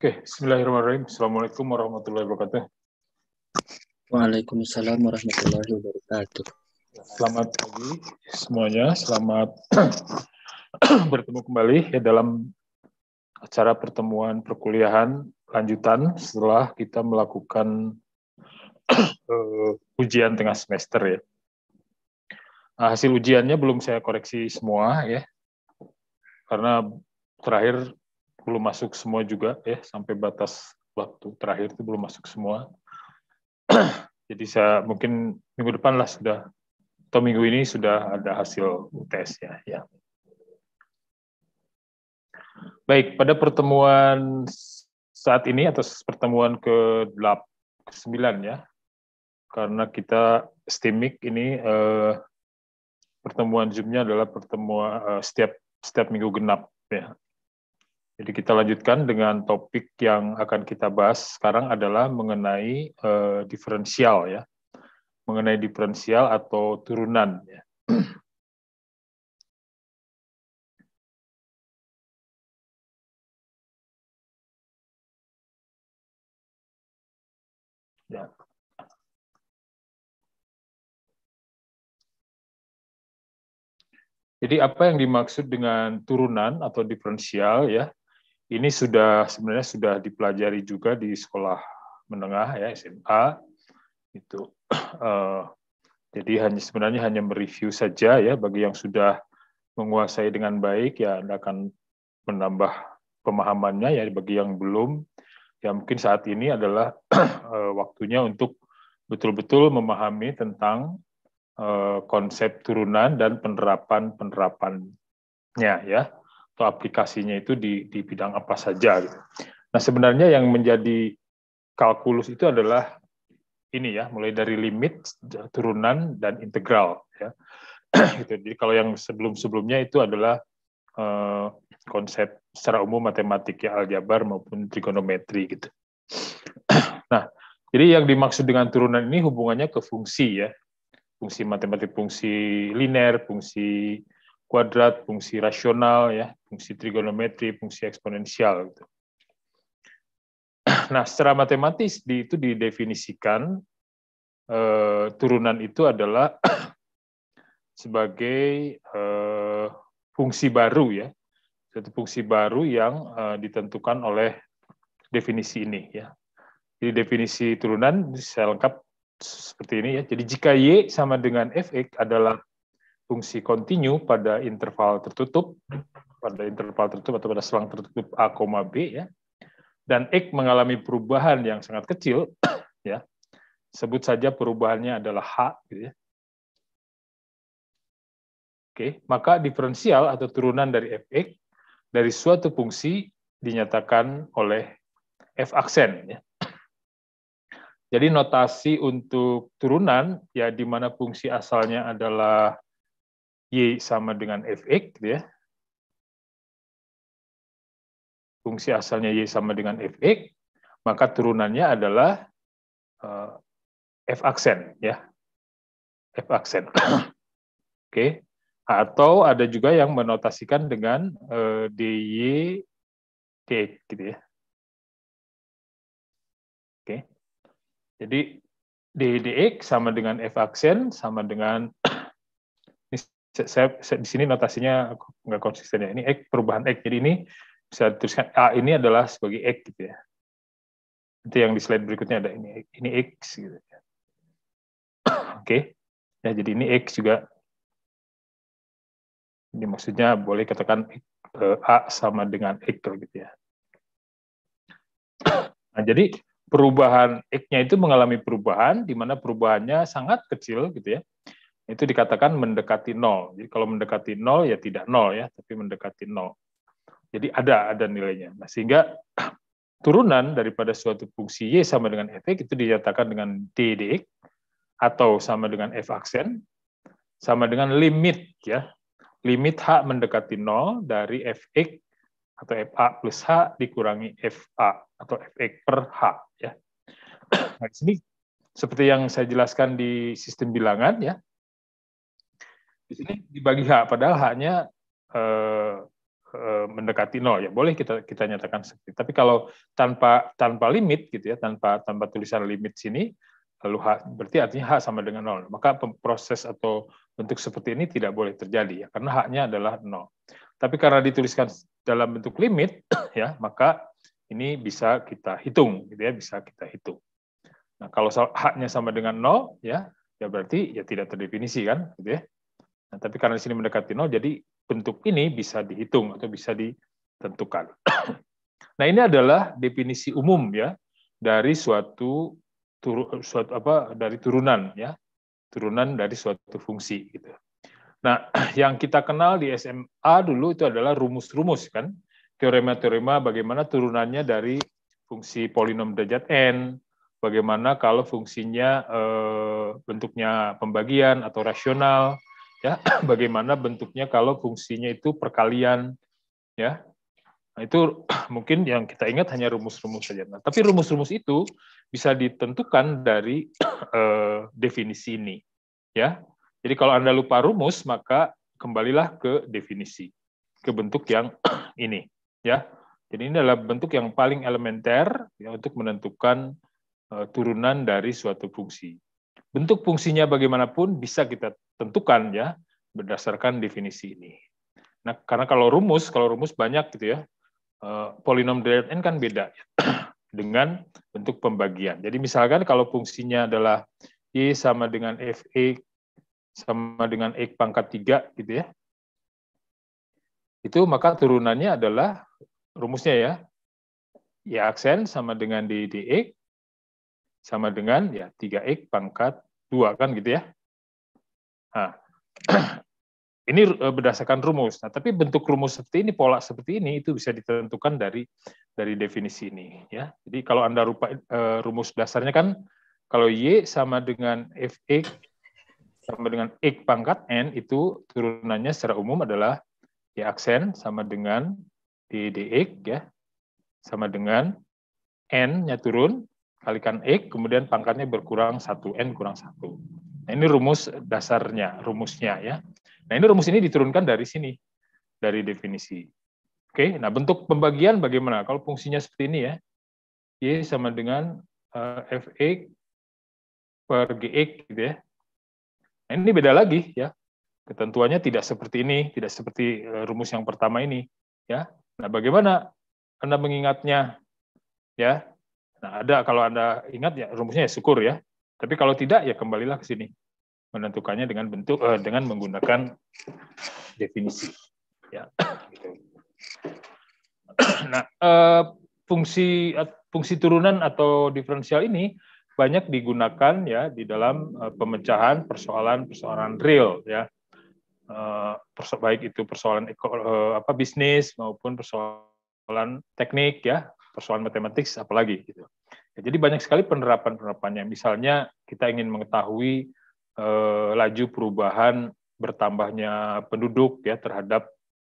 Oke, bismillahirrahmanirrahim. Assalamualaikum warahmatullahi wabarakatuh. Waalaikumsalam warahmatullahi wabarakatuh. Selamat pagi semuanya, selamat bertemu kembali ya dalam acara pertemuan perkuliahan lanjutan setelah kita melakukan ujian tengah semester ya. Nah, hasil ujiannya belum saya koreksi semua ya, karena terakhir belum masuk semua juga ya, sampai batas waktu terakhir itu belum masuk semua. Jadi saya mungkin minggu depan lah sudah, atau minggu ini sudah ada hasil UTS ya. Baik, pada pertemuan saat ini atau pertemuan ke-9 ya, karena kita STIMIK ini pertemuan Zoom-nya adalah pertemuan setiap minggu genap ya. Jadi kita lanjutkan dengan topik yang akan kita bahas sekarang adalah mengenai diferensial ya, mengenai diferensial atau turunan ya. Ya. Jadi apa yang dimaksud dengan turunan atau diferensial ya? Ini sebenarnya sudah dipelajari juga di sekolah menengah ya, SMA itu. Jadi sebenarnya hanya mereview saja ya, bagi yang sudah menguasai dengan baik ya Anda akan menambah pemahamannya ya, bagi yang belum ya mungkin saat ini adalah waktunya untuk betul-betul memahami tentang konsep turunan dan penerapannya ya, atau aplikasinya itu di bidang apa saja gitu. Nah, sebenarnya yang menjadi kalkulus itu adalah ini ya, mulai dari limit, turunan, dan integral ya. Gitu. Jadi kalau yang sebelum-sebelumnya itu adalah konsep secara umum matematik ya, aljabar maupun trigonometri gitu. Nah, jadi yang dimaksud dengan turunan ini hubungannya ke fungsi ya. Fungsi matematik, fungsi linear, fungsi kuadrat, fungsi rasional ya, fungsi trigonometri, fungsi eksponensial gitu. Nah, secara matematis itu didefinisikan turunan itu adalah sebagai fungsi baru ya, satu fungsi baru yang ditentukan oleh definisi ini ya. Jadi definisi turunan saya lengkap seperti ini ya. Jadi jika Y sama dengan Fx adalah fungsi kontinu pada interval tertutup atau pada selang tertutup A, B ya, dan X mengalami perubahan yang sangat kecil ya, sebut saja perubahannya adalah H gitu ya. Oke, maka diferensial atau turunan dari Fx dari suatu fungsi dinyatakan oleh F aksen ya. Jadi notasi untuk turunan ya, di mana fungsi asalnya adalah Y sama dengan Fx gitu ya. Fungsi asalnya Y sama dengan Fx, maka turunannya adalah F aksen ya. F aksen. Oke. Atau ada juga yang menotasikan dengan dy dx gitu ya. Oke. Jadi dy dx sama dengan F aksen sama dengan saya di sini notasinya nggak konsisten ya. Ini X, perubahan X. Jadi ini bisa dituliskan A ini adalah sebagai X gitu ya. Nanti yang di slide berikutnya ada ini X gitu ya. Oke. Ya, jadi ini X juga. Ini maksudnya boleh katakan A sama dengan X gitu ya. Nah, jadi perubahan X-nya itu mengalami perubahan di mana perubahannya sangat kecil gitu ya. Itu dikatakan mendekati 0. Jadi kalau mendekati 0 ya tidak 0 ya, tapi mendekati 0. Jadi ada nilainya. Nah, sehingga turunan daripada suatu fungsi Y sama dengan Fx itu dinyatakan dengan D dx atau sama dengan F aksen sama dengan limit ya. Limit H mendekati 0 dari Fx atau Fa plus H dikurangi Fa atau Fx per H ya. Nah, di sini seperti yang saya jelaskan di sistem bilangan ya. Di sini dibagi H, padahal H-nya mendekati 0 ya, boleh kita nyatakan seperti itu. Tapi kalau tanpa limit gitu ya, tanpa tulisan limit sini, lalu H, berarti artinya H sama dengan 0. Maka proses atau bentuk seperti ini tidak boleh terjadi ya, karena H-nya adalah 0. Tapi karena dituliskan dalam bentuk limit ya, maka ini bisa kita hitung gitu ya, bisa kita hitung. Nah, kalau H-nya sama dengan 0 ya berarti ya tidak terdefinisi kan gitu ya. Nah, tapi karena di sini mendekati 0, jadi bentuk ini bisa dihitung atau bisa ditentukan. Nah, ini adalah definisi umum ya dari dari turunan ya, turunan dari suatu fungsi gitu. Nah, yang kita kenal di SMA dulu itu adalah rumus-rumus kan, teorema-teorema bagaimana turunannya dari fungsi polinom derajat n, bagaimana kalau fungsinya bentuknya pembagian atau rasional, ya, bagaimana bentuknya kalau fungsinya itu perkalian, ya. Nah, itu mungkin yang kita ingat hanya rumus-rumus saja. Nah, tapi rumus-rumus itu bisa ditentukan dari definisi ini, ya. Jadi kalau Anda lupa rumus, maka kembalilah ke definisi, ke bentuk yang ini, ya. Jadi ini adalah bentuk yang paling elementer ya, untuk menentukan turunan dari suatu fungsi. Bentuk fungsinya bagaimanapun bisa kita tentukan ya berdasarkan definisi ini. Nah, karena kalau rumus banyak gitu ya. Polinom derajat n kan beda ya, dengan bentuk pembagian. Jadi misalkan kalau fungsinya adalah y sama dengan f(x) sama dengan x pangkat 3 gitu ya. Itu maka turunannya adalah rumusnya ya. Y aksen sama dengan dx sama dengan ya 3x pangkat 2 kan gitu ya. Nah, ini berdasarkan rumus. Nah, tapi bentuk rumus seperti ini, pola seperti ini itu bisa ditentukan dari definisi ini ya. Jadi kalau Anda lupa rumus dasarnya kan kalau y sama dengan fx sama dengan x pangkat n itu turunannya secara umum adalah y aksen sama dengan dx ya. Sama dengan n-nya turun kalikan x kemudian pangkatnya berkurang 1n kurang 1. Nah, ini rumus dasarnya, rumusnya ya. Nah, ini rumus ini diturunkan dari sini, dari definisi. Oke, nah bentuk pembagian bagaimana? Kalau fungsinya seperti ini ya, y sama dengan fx per gx gitu ya. Nah, ini beda lagi ya. Ketentuannya tidak seperti ini, tidak seperti rumus yang pertama ini ya. Nah, bagaimana Anda mengingatnya ya? Nah, ada kalau Anda ingat ya rumusnya ya syukur ya. Tapi kalau tidak ya kembalilah ke sini. Menentukannya dengan bentuk dengan menggunakan definisi ya. Nah, fungsi turunan atau diferensial ini banyak digunakan ya di dalam pemecahan persoalan real ya. Baik itu persoalan bisnis maupun persoalan teknik ya, persoalan matematik apalagi gitu. Ya, jadi banyak sekali penerapannya. Misalnya kita ingin mengetahui laju perubahan bertambahnya penduduk ya terhadap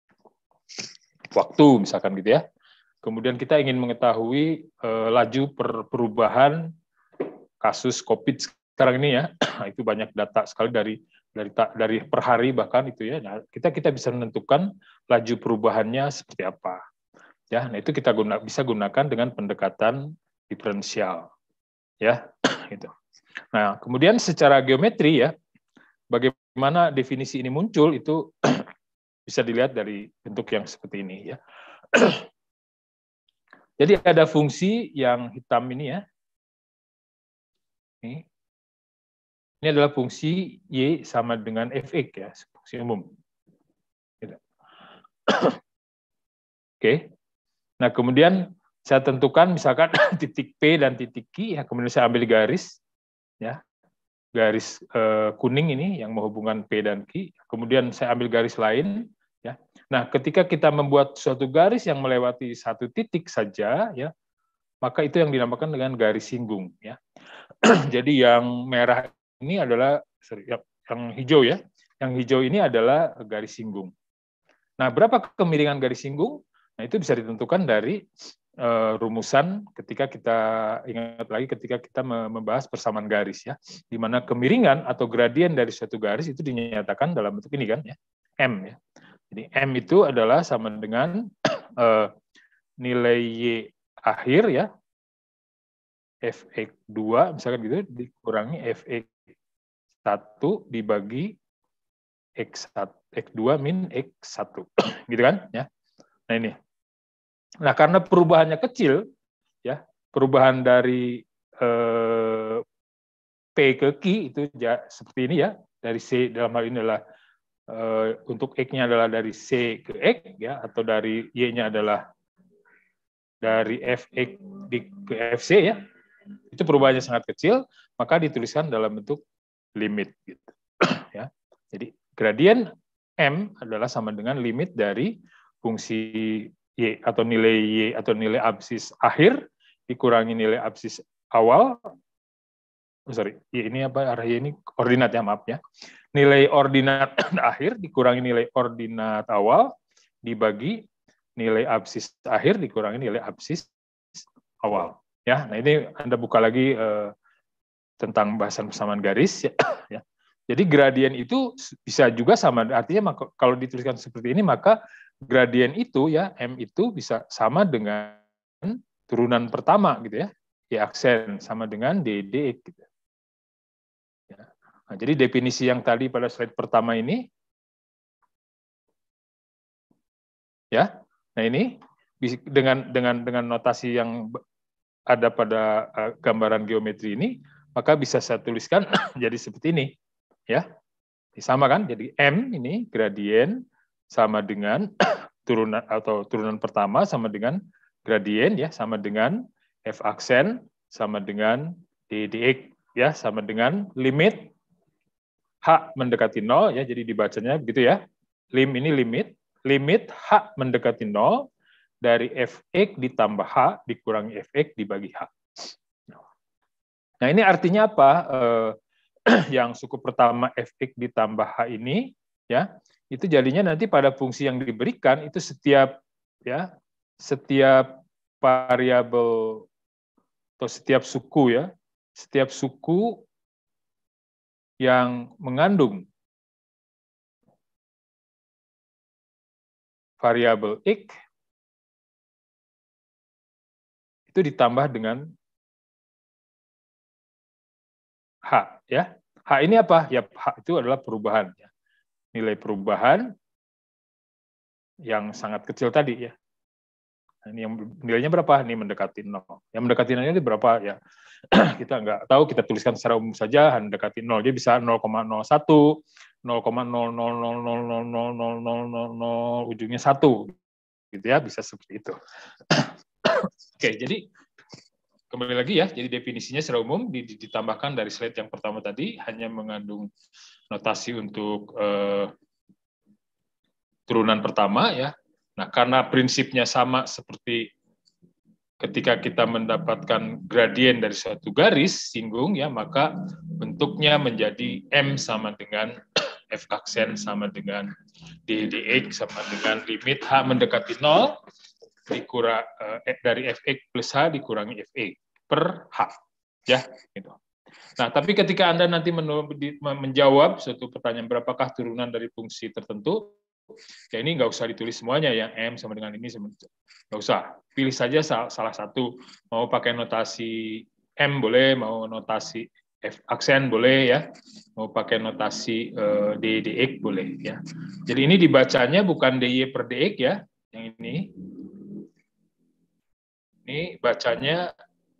waktu misalkan gitu ya. Kemudian kita ingin mengetahui laju perubahan kasus COVID sekarang ini ya. Itu banyak data sekali dari per hari bahkan itu ya. Nah, kita bisa menentukan laju perubahannya seperti apa. Ya, nah itu kita bisa gunakan dengan pendekatan diferensial. Ya, gitu. Nah, kemudian secara geometri ya, bagaimana definisi ini muncul itu bisa dilihat dari bentuk yang seperti ini ya. Jadi ada fungsi yang hitam ini ya. Ini adalah fungsi y sama dengan fx ya, fungsi umum. Oke. Nah, kemudian saya tentukan misalkan titik P dan titik Q ya, kemudian saya ambil garis ya. Garis kuning ini yang menghubungkan P dan Q, kemudian saya ambil garis lain ya. Nah, ketika kita membuat suatu garis yang melewati satu titik saja ya, maka itu yang dinamakan dengan garis singgung ya. Jadi yang merah ini adalah yang hijau ya. Yang hijau ini adalah garis singgung. Nah, berapa kemiringan garis singgung? Nah, itu bisa ditentukan dari rumusan ketika kita ingat lagi ketika kita membahas persamaan garis ya, di mana kemiringan atau gradien dari suatu garis itu dinyatakan dalam bentuk ini kan ya, M ya. Jadi M itu adalah sama dengan nilai Y akhir ya, Fx2 misalkan gitu, dikurangi Fx1 dibagi X2 min X1. Gitu kan? Ya. Nah ini. Nah karena perubahannya kecil, ya perubahan dari P ke Q itu seperti ini ya, dari C dalam hal ini adalah untuk X-nya adalah dari C ke X ya, atau dari Y-nya adalah dari Fx ke Fc ya, itu perubahannya sangat kecil, maka dituliskan dalam bentuk limit gitu. Ya. Jadi gradien M adalah sama dengan limit dari fungsi Y atau nilai Y atau nilai absis akhir dikurangi nilai absis awal. Y ini apa, arah Y ini ordinat ya, maaf ya. Nilai ordinat akhir dikurangi nilai ordinat awal dibagi nilai absis akhir dikurangi nilai absis awal. Ya, nah ini Anda buka lagi tentang bahasan persamaan garis ya. Ya. Jadi gradien itu bisa juga sama, artinya kalau dituliskan seperti ini maka gradien itu ya M itu bisa sama dengan turunan pertama gitu ya. Y aksen sama dengan DD gitu. Ya. Nah, jadi definisi yang tadi pada slide pertama ini ya. Nah, ini dengan notasi yang ada pada gambaran geometri ini, maka bisa saya tuliskan jadi seperti ini ya. Sama kan? Jadi M ini gradien sama dengan turunan atau turunan pertama sama dengan gradien ya, sama dengan F aksen sama dengan DDX ya, sama dengan limit H mendekati 0 ya, jadi dibacanya begitu ya. Ini limit H mendekati 0 dari Fx ditambah H dikurangi Fx dibagi H. Nah, ini artinya apa? Yang suku pertama Fx ditambah H ini ya, itu jadinya nanti pada fungsi yang diberikan itu setiap variabel atau setiap suku ya, setiap suku yang mengandung variabel X itu ditambah dengan H ya. H ini apa? Ya H itu adalah perubahan ya. Nilai perubahan yang sangat kecil tadi ya. Nah, ini yang nilainya berapa? Ini mendekati 0. Yang mendekati 0 ini berapa ya? Kita nggak tahu, kita tuliskan secara umum saja mendekati 0. Dia bisa 0,01, 0,0000000000 ujungnya 1 gitu ya, bisa seperti itu. Oke, jadi kembali lagi ya, jadi definisinya secara umum ditambahkan dari slide yang pertama tadi, hanya mengandung notasi untuk turunan pertama ya. Nah, karena prinsipnya sama seperti ketika kita mendapatkan gradien dari suatu garis singgung ya, maka bentuknya menjadi M sama dengan F aksen sama dengan DDX sama dengan limit H mendekati 0 dikurang dari Fx plus H dikurangi Fe per H ya gitu. Nah, tapi ketika Anda nanti menjawab suatu pertanyaan berapakah turunan dari fungsi tertentu, ya ini nggak usah ditulis semuanya ya, M sama dengan ini, nggak usah. Pilih saja salah satu, mau pakai notasi M boleh, mau notasi F aksen boleh ya, mau pakai notasi DX boleh ya. Jadi ini dibacanya bukan DY per DX ya, yang ini. Ini bacanya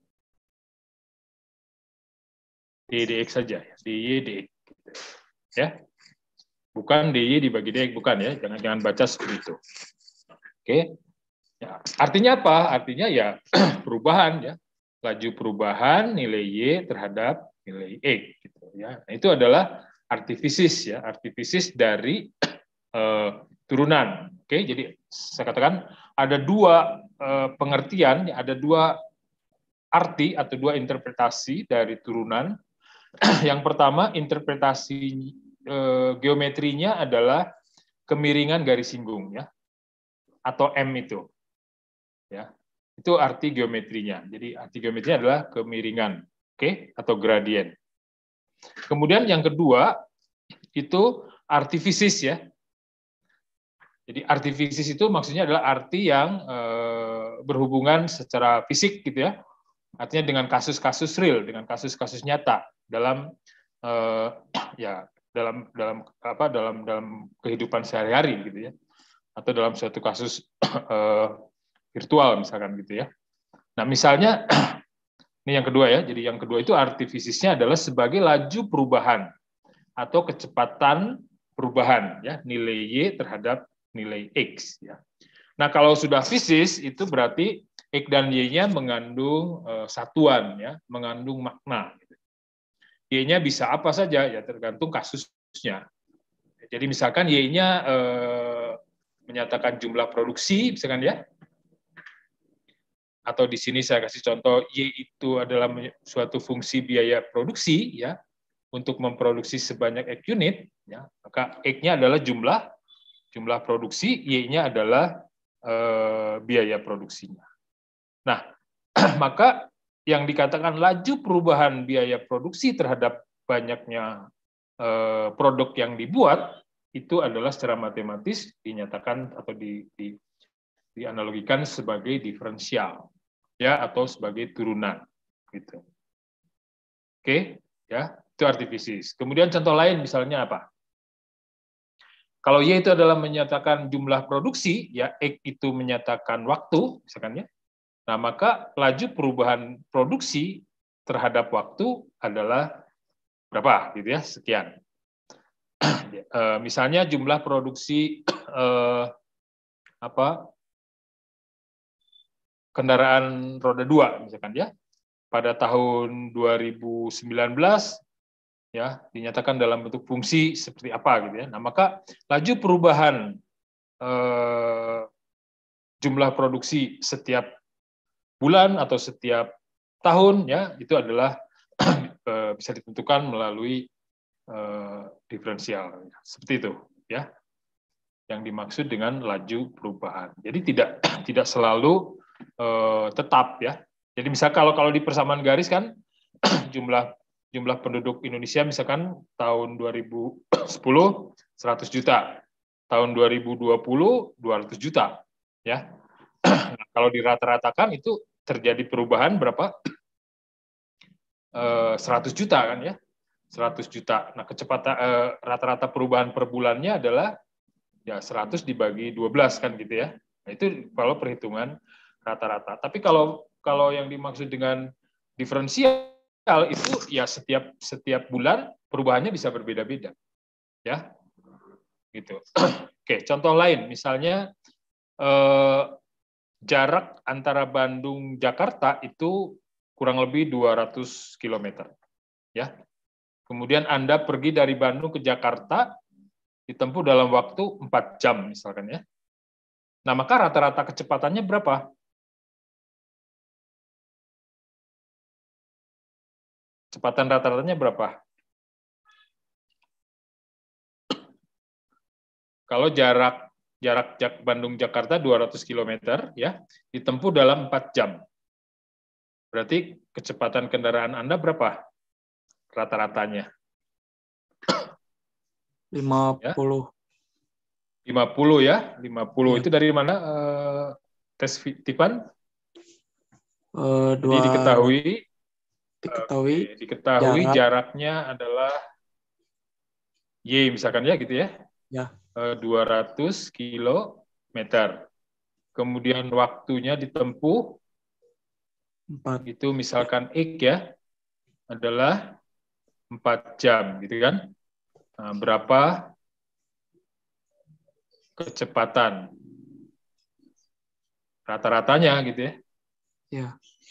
DDX saja, DY DX. Ya. Bukan DY dibagi DX, bukan ya. Jangan baca seperti itu. Oke. Ya. Artinya apa? Artinya ya perubahan ya. Laju perubahan nilai Y terhadap nilai X gitu ya. Nah, itu adalah artifisis ya, artifisis dari turunan. Oke, jadi saya katakan ada dua pengertian, ada dua arti atau dua interpretasi dari turunan. Yang pertama, interpretasi geometrinya adalah kemiringan garis singgung ya, atau M itu. Ya. Itu arti geometrinya. Jadi arti geometrinya adalah kemiringan, oke, atau gradien. Kemudian yang kedua itu artifisis ya. Jadi arti fisis itu maksudnya adalah arti yang berhubungan secara fisik gitu ya. Artinya dengan kasus-kasus real, dengan kasus-kasus nyata dalam ya dalam kehidupan sehari-hari gitu ya. Atau dalam suatu kasus virtual misalkan gitu ya. Nah, misalnya ini yang kedua ya. Jadi yang kedua itu arti fisisnya adalah sebagai laju perubahan atau kecepatan perubahan ya, nilai Y terhadap nilai X ya. Nah, kalau sudah fisis itu berarti X dan Y-nya mengandung satuan ya, mengandung makna. Y-nya bisa apa saja ya, tergantung kasusnya. Jadi misalkan Y-nya menyatakan jumlah produksi misalkan ya. Atau di sini saya kasih contoh Y itu adalah suatu fungsi biaya produksi ya, untuk memproduksi sebanyak X unit ya, maka X-nya adalah jumlah produksi, Y-nya adalah biaya produksinya. Nah, maka yang dikatakan laju perubahan biaya produksi terhadap banyaknya produk yang dibuat, itu adalah secara matematis dinyatakan atau dianalogikan sebagai diferensial, ya, atau sebagai turunan. Gitu. Oke, ya, itu arti fisis. Kemudian contoh lain misalnya apa? Kalau Y itu adalah menyatakan jumlah produksi, ya X itu menyatakan waktu, misalkan ya. Nah, maka laju perubahan produksi terhadap waktu adalah berapa, gitu ya, sekian. Misalnya jumlah produksi kendaraan roda 2, misalkan ya, pada tahun 2019 ya dinyatakan dalam bentuk fungsi seperti apa gitu ya. Nah, maka laju perubahan jumlah produksi setiap bulan atau setiap tahun ya itu adalah bisa ditentukan melalui diferensial seperti itu ya. Yang dimaksud dengan laju perubahan. Jadi tidak selalu tetap ya. Jadi misal kalau di persamaan garis kan jumlah penduduk Indonesia misalkan tahun 2010 100 juta, tahun 2020 200 juta, ya. Nah, kalau dirata-ratakan itu terjadi perubahan berapa? 100 juta kan ya, 100 juta. Nah, kecepatan rata-rata perubahan per bulannya adalah ya 100 dibagi 12 kan gitu ya. Nah, itu kalau perhitungan rata-rata. Tapi kalau yang dimaksud dengan diferensial itu ya setiap bulan perubahannya bisa berbeda-beda, ya, gitu. Oke, contoh lain, misalnya jarak antara Bandung Jakarta itu kurang lebih 200 km, ya. Kemudian Anda pergi dari Bandung ke Jakarta ditempuh dalam waktu 4 jam, misalkan ya. Nah, maka rata-rata kecepatannya berapa? Kecepatan rata-ratanya berapa? Kalau jarak Bandung Jakarta 200 km ya, ditempuh dalam 4 jam. Berarti kecepatan kendaraan Anda berapa? Rata-ratanya. 50. 50 ya, 50 ya. Itu dari mana tes Tipan? Jadi diketahui jaraknya adalah Y misalkan ya gitu ya. Ya. 200 km. Kemudian waktunya ditempuh 4. itu misalkan X ya adalah 4 jam gitu kan. Nah, berapa kecepatan rata-ratanya gitu ya. Ya.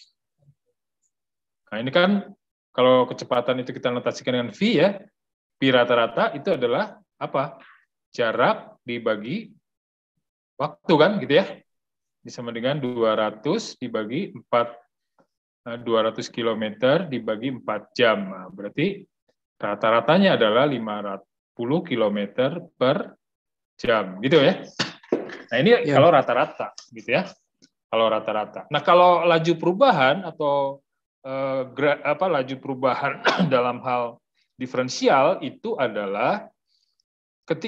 Nah, ini kan kalau kecepatan itu kita notasikan dengan V ya. V rata-rata itu adalah apa? Jarak dibagi waktu kan gitu ya. Sama dengan 200 dibagi 200 km dibagi 4 jam. Nah, berarti rata-ratanya adalah 510 km per jam gitu ya. Nah, ini kalau rata-rata gitu ya. Kalau rata-rata. Nah, kalau laju perubahan atau laju perubahan dalam hal diferensial itu adalah ketika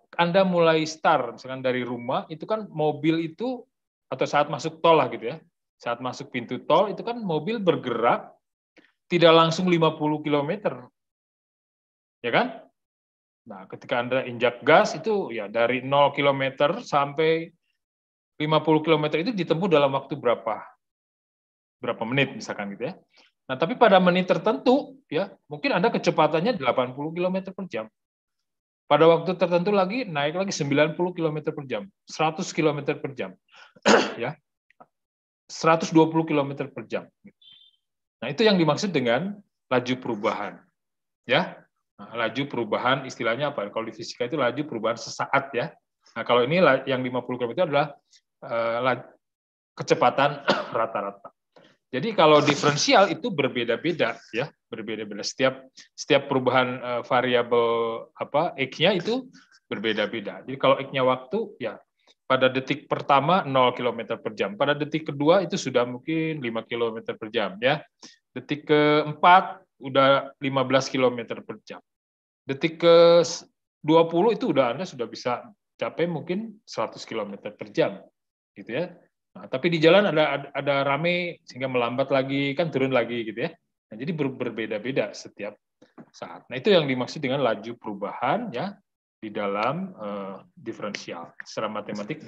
Anda mulai start, misalkan dari rumah, itu kan mobil itu, atau saat masuk tol lah gitu ya, saat masuk pintu tol, itu kan mobil bergerak, tidak langsung 50 km, ya kan? Nah, ketika Anda injak gas, itu ya dari 0 km sampai 50 km itu ditempuh dalam waktu berapa menit, misalkan gitu ya. Nah, tapi pada menit tertentu, ya mungkin Anda kecepatannya 80 km per jam. Pada waktu tertentu lagi naik lagi 90 km per jam, 100 km per jam, ya, 120 km per jam. Nah, itu yang dimaksud dengan laju perubahan, ya. Nah, laju perubahan istilahnya apa? Kalau di fisika itu laju perubahan sesaat, ya. Nah, kalau ini yang 50 km itu adalah kecepatan rata-rata. Jadi kalau diferensial itu berbeda-beda, ya, berbeda-beda. Setiap perubahan variabel x-nya itu berbeda-beda. Jadi kalau x-nya waktu, ya pada detik pertama 0 km per jam, pada detik kedua itu sudah mungkin 5 km per jam, ya. Detik keempat udah 15 km per jam. Detik ke 20 itu Anda sudah bisa capai mungkin 100 km per jam, gitu ya. Nah, tapi di jalan ada rame sehingga melambat lagi, kan turun lagi gitu ya. Nah, jadi berbeda-beda setiap saat. Nah, itu yang dimaksud dengan laju perubahan, ya, di dalam diferensial. Secara matematik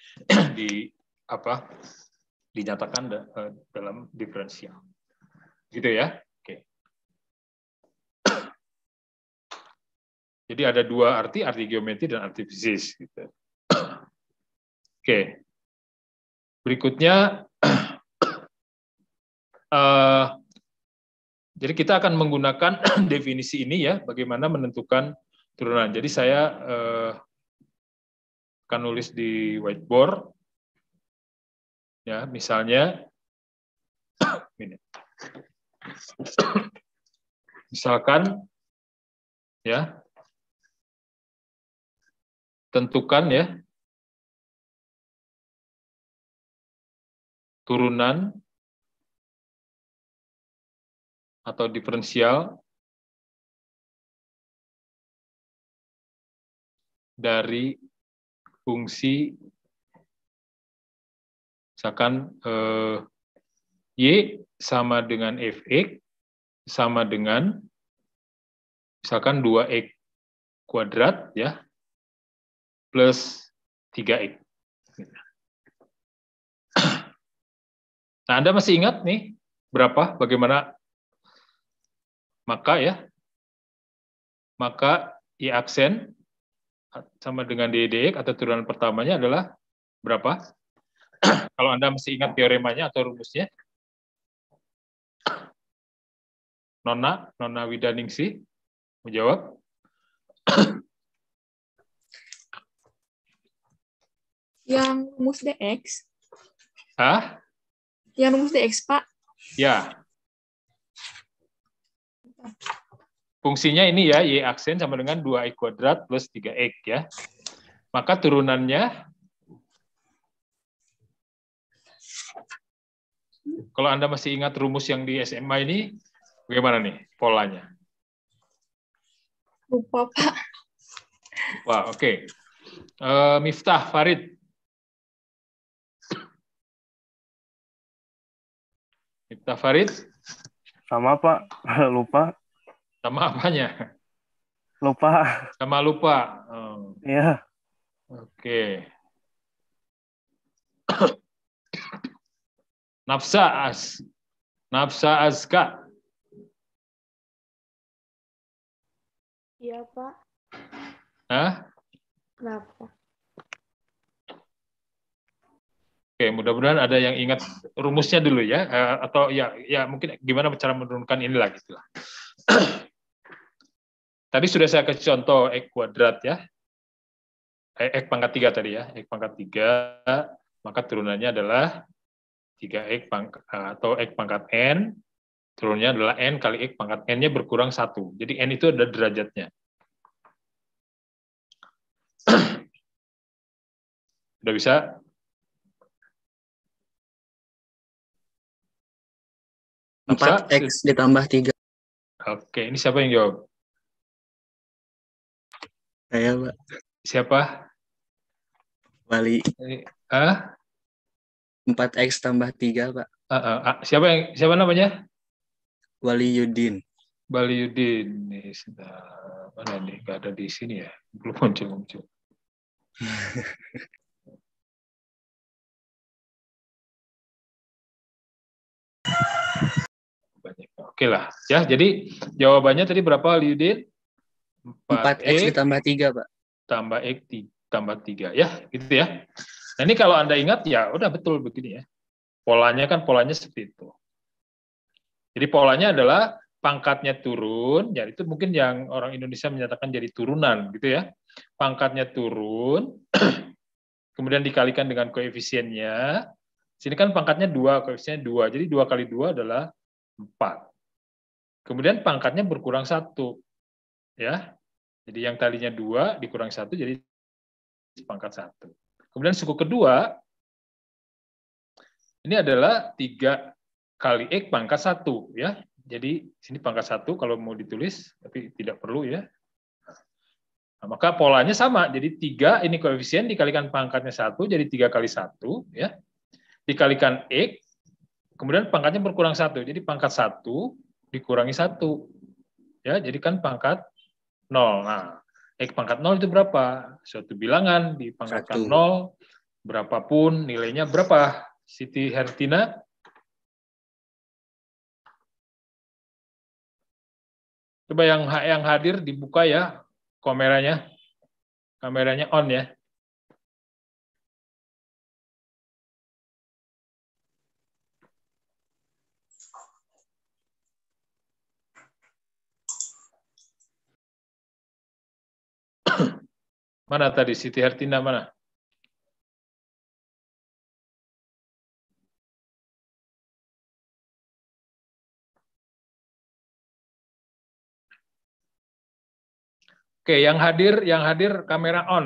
dinyatakan dalam diferensial. Gitu ya. Oke. Jadi ada dua arti geometri dan arti fisis gitu. Oke. Berikutnya, jadi kita akan menggunakan definisi ini, ya, bagaimana menentukan turunan. Jadi saya akan nulis di whiteboard, ya, misalnya, ini. Misalkan, ya, tentukan, ya, turunan atau diferensial dari fungsi, misalkan y sama dengan fx sama dengan misalkan 2x kuadrat, ya, plus 3x. Nah, Anda masih ingat nih berapa, bagaimana? Maka, ya, maka y aksen sama dengan dx atau turunan pertamanya adalah berapa? Kalau Anda masih ingat teoremanya atau rumusnya. Nona Widaningsih, menjawab. Yang rumus dx. Hah? Yang rumus dx, Pak. Ya. Fungsinya ini, ya, y aksen sama dengan 2x kuadrat plus 3x, ya. Maka turunannya, kalau Anda masih ingat rumus yang di SMA ini, bagaimana nih polanya? Lupa, Pak. Wah, oke. Miftah, Farid. Miftah, Farid. Sama, Pak. Lupa. Sama apanya? Lupa. Sama lupa. Iya. Oke. Nafsa Azka. Iya, Pak. Hah? Kenapa? Oke, mudah-mudahan ada yang ingat rumusnya dulu, ya, atau ya mungkin gimana cara menurunkan inilah gitulah. Tadi sudah saya kasih contoh x kuadrat, ya, x pangkat 3 tadi, ya, x pangkat 3, maka turunannya adalah 3x atau x pangkat n, turunnya adalah n kali x pangkat n-nya berkurang 1. Jadi n itu ada derajatnya. Udah bisa? Bisa? 4x ditambah 3. Oke, ini siapa yang jawab? Saya, Pak. Siapa? Wali Ah? 4X tambah 3, Pak. Siapa namanya? Wali Yudin. Bali Yudin. Nih, mana nih? Gak ada di sini ya. Belum muncul. Oke lah. Ya, jadi jawabannya tadi berapa, Yudin? 4X ditambah 3, Pak. Tambah X tambah 3. Ya, gitu ya. Nah, ini kalau Anda ingat, ya udah betul begini ya. Polanya seperti itu. Jadi polanya adalah pangkatnya turun, ya itu mungkin yang orang Indonesia menyatakan jadi turunan, gitu ya. Pangkatnya turun, kemudian dikalikan dengan koefisiennya. Sini kan pangkatnya 2, koefisiennya 2. Jadi 2 kali 2 adalah 4. Kemudian pangkatnya berkurang 1. Ya. Jadi yang tadinya 2 dikurang 1 jadi pangkat 1. Kemudian suku kedua, ini adalah 3 kali X pangkat 1. Ya. Jadi sini pangkat 1 kalau mau ditulis, tapi tidak perlu ya. Nah, maka polanya sama, jadi 3 ini koefisien dikalikan pangkatnya 1, jadi 3 kali 1, ya. Dikalikan X, kemudian pangkatnya berkurang 1, jadi pangkat 1 dikurangi 1. Ya, jadi kan pangkat 0. Nah, X pangkat 0 itu berapa? Suatu bilangan dipangkatkan 0, berapapun nilainya berapa? Siti Hertina? Coba yang hadir dibuka ya kameranya. Kameranya on ya. Mana tadi Siti Hertina mana? Oke, yang hadir kamera on.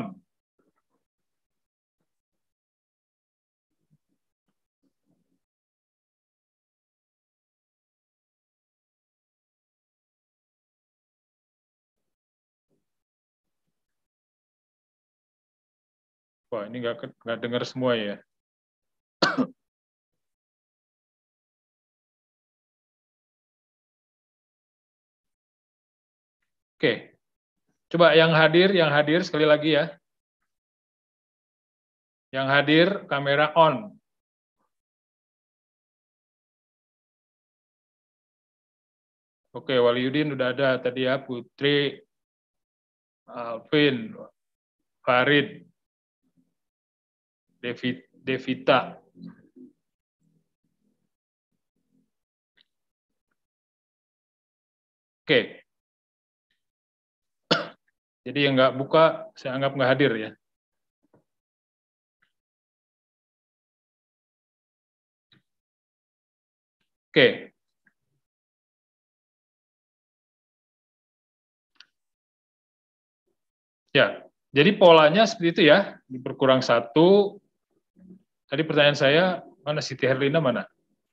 Wah, ini nggak dengar semua ya. Oke, coba yang hadir sekali lagi ya. Yang hadir kamera on. Oke, Waliudin udah ada tadi ya, Putri, Alvin, Farid, Devita. Oke. Jadi yang nggak buka, saya anggap nggak hadir ya. Oke. Ya, jadi polanya seperti itu ya, berkurang 1. Tadi pertanyaan saya, mana Siti Herlina mana?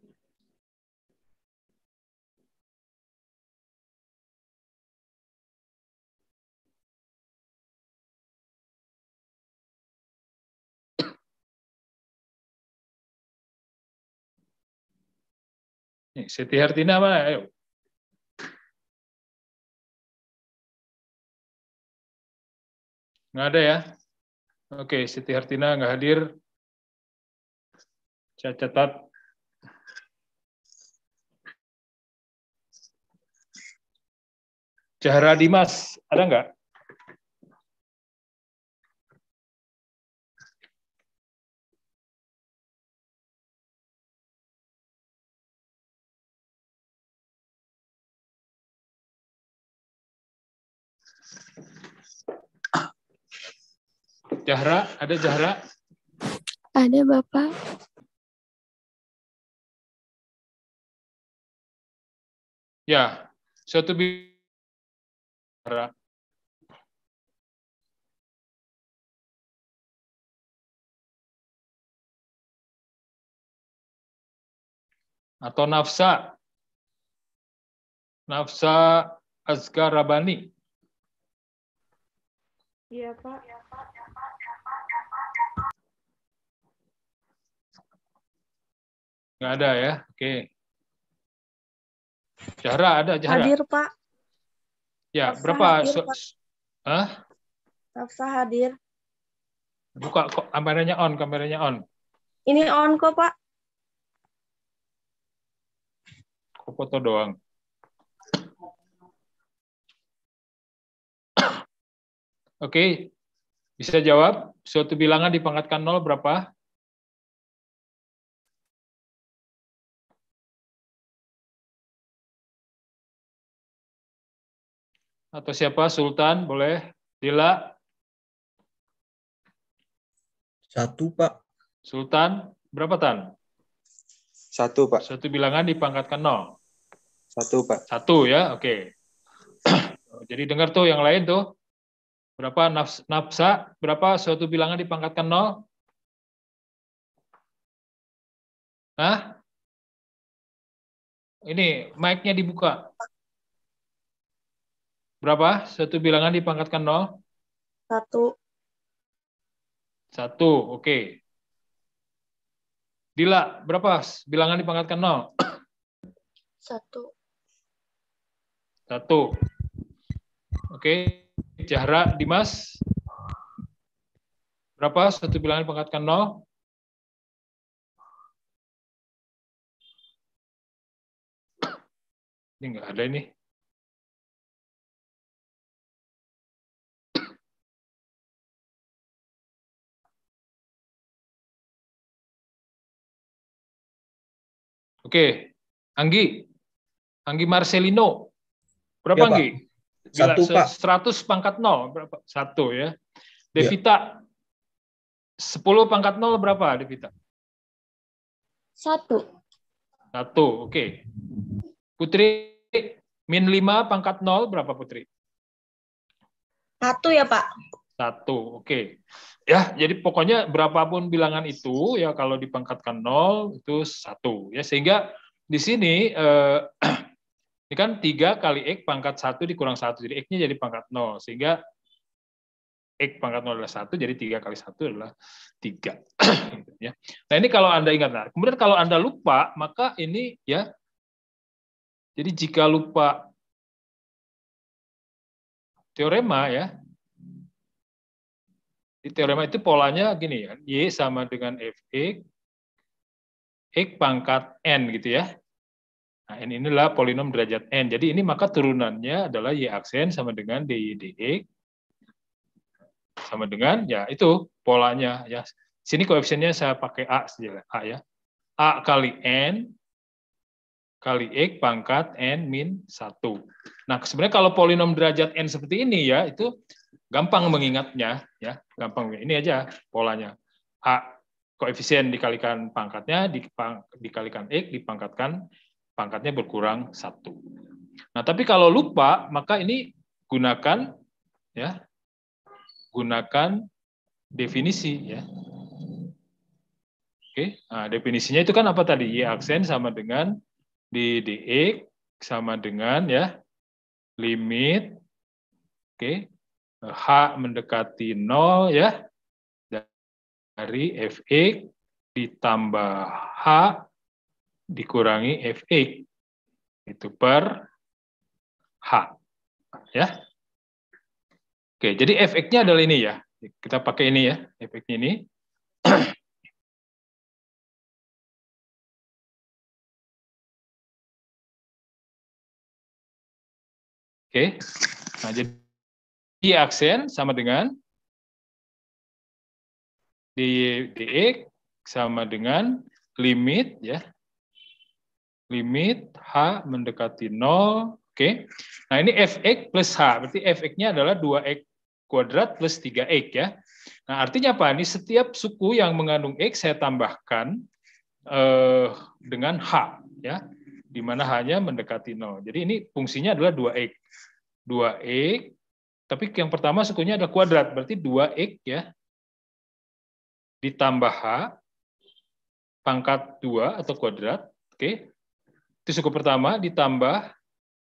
Nih, Siti Herlina mana? Ayo. Nggak ada ya? Oke, Siti Hertina nggak hadir. Saya catat. Zahra Dimas, ada nggak? Zahra, ada Zahra? Ada, Bapak. Ya, suatu bicara. Atau Nafsa. Nafsa Azkar Rabani. Iya, Pak. Nggak ada ya? Oke. Zahra, ada Zahra? Hadir, Pak. Ya, Hafsah berapa? hadir, Pak. Hah? Hafsah hadir. Buka kok kameranya on, kameranya on. Ini on kok, Pak. Kok foto doang. Oke, bisa jawab? Suatu bilangan dipangkatkan 0 berapa? Atau siapa? Sultan, boleh? Dila? 1, Pak. Sultan, berapa Tan? 1, Pak. Suatu bilangan dipangkatkan 0. 1, Pak. 1 ya, oke. Jadi dengar tuh yang lain tuh. Berapa nafsa? Berapa suatu bilangan dipangkatkan 0? Hah? Ini mic-nya dibuka. Berapa suatu bilangan dipangkatkan 0? 1. 1, oke. Dila, berapa bilangan dipangkatkan 0? 1. 1. Oke. Zahra, Dimas. Berapa suatu bilangan dipangkatkan 0? Ini nggak ada ini. Oke. Anggi Marcelino. Berapa, Ya, Pak. Anggi? 1, Pak. 100 pangkat 0, berapa? 1 ya. Devita, 10 pangkat 0 berapa, Devita? 1. 1, oke. Putri, min 5 pangkat 0 berapa, Putri? 1 ya, Pak. 1, oke. Ya, jadi pokoknya berapapun bilangan itu, ya kalau dipangkatkan 0, itu 1. Ya, sehingga di sini, ini kan 3 kali X pangkat 1 dikurang 1, jadi X-nya jadi pangkat 0. Sehingga X pangkat 0 adalah 1, jadi 3 kali 1 adalah 3. Ya. Nah ini kalau Anda ingat. Nah, kemudian kalau Anda lupa, maka ini ya, jadi jika lupa teorema ya, di teorema itu polanya gini ya, Y sama dengan Fx, X pangkat N gitu ya. Nah, N inilah polinom derajat N. Jadi ini maka turunannya adalah Y aksen sama dengan DY dx sama dengan ya itu polanya ya. Sini koefisiennya saya pakai A saja, A ya. A kali N kali X pangkat N min 1. Nah, sebenarnya kalau polinom derajat N seperti ini ya, itu gampang mengingatnya ya, gampang. Ini aja polanya. A koefisien dikalikan pangkatnya dikalikan X dipangkatkan pangkatnya berkurang 1. Nah, tapi kalau lupa maka ini gunakan ya, gunakan definisi ya. Oke, nah, definisinya itu kan apa tadi? Y aksen sama dengan dx sama dengan ya limit oke H mendekati 0 ya dari Fx ditambah H dikurangi Fx itu per H ya. Oke, jadi Fx-nya adalah ini ya. Kita pakai ini ya, Fx-nya ini. Oke. Nah, jadi Y aksen sama dengan dx sama dengan limit ya. Limit H mendekati 0. Oke. Nah, ini Fx plus H. Berarti Fx-nya adalah 2x kuadrat plus 3x ya. Nah, artinya apa? Ini setiap suku yang mengandung X saya tambahkan dengan H ya. Di mana H-nya mendekati 0. Jadi ini fungsinya adalah 2x. 2x, tapi yang pertama sukunya adalah kuadrat, berarti 2x ya, ditambah H, pangkat 2 atau kuadrat, oke. Itu suku pertama, ditambah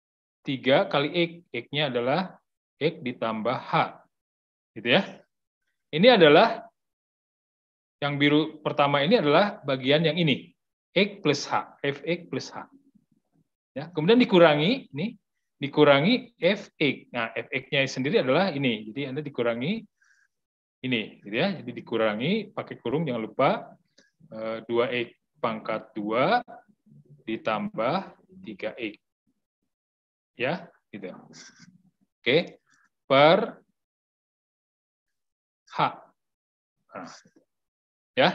3 kali X, X-nya adalah X ditambah H, gitu ya. ini adalah yang biru pertama ini adalah bagian yang ini, X plus H, Fx plus H. Ya, kemudian dikurangi, ini dikurangi Fx. Nah, Fx-nya sendiri adalah ini. Jadi Anda dikurangi ini, gitu ya. Jadi dikurangi pakai kurung, jangan lupa 2x pangkat 2 ditambah 3x. Ya, gitu. Oke, per H. Nah, ya.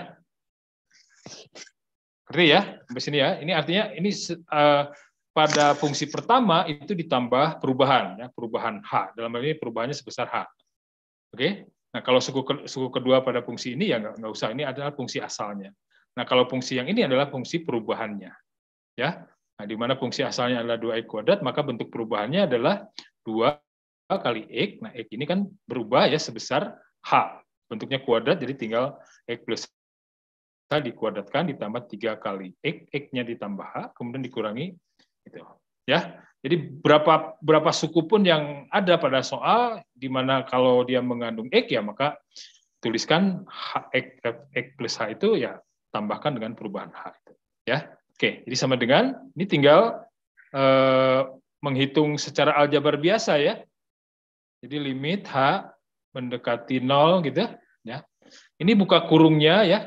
Ngerti ya? Sampai sini ya. Ini artinya ini pada fungsi pertama itu ditambah perubahan, ya, perubahan H. Dalam hal ini perubahannya sebesar H. Oke. Nah, kalau suku kedua pada fungsi ini ya nggak usah, ini adalah fungsi asalnya. Nah, kalau fungsi yang ini adalah fungsi perubahannya. Ya. Nah, di mana fungsi asalnya adalah 2x kuadrat, maka bentuk perubahannya adalah 2 kali X. Nah, X ini kan berubah ya sebesar H. Bentuknya kuadrat, jadi tinggal X plus H dikuadratkan ditambah 3 kali X, X-nya ditambah H, kemudian dikurangi. Gitu. Ya. Jadi berapa suku pun yang ada pada soal, di mana kalau dia mengandung X ya maka tuliskan X plus H itu ya tambahkan dengan perubahan H. Ya, oke. Jadi sama dengan ini tinggal menghitung secara aljabar biasa ya. Jadi limit H mendekati 0 gitu ya. Ini buka kurungnya ya.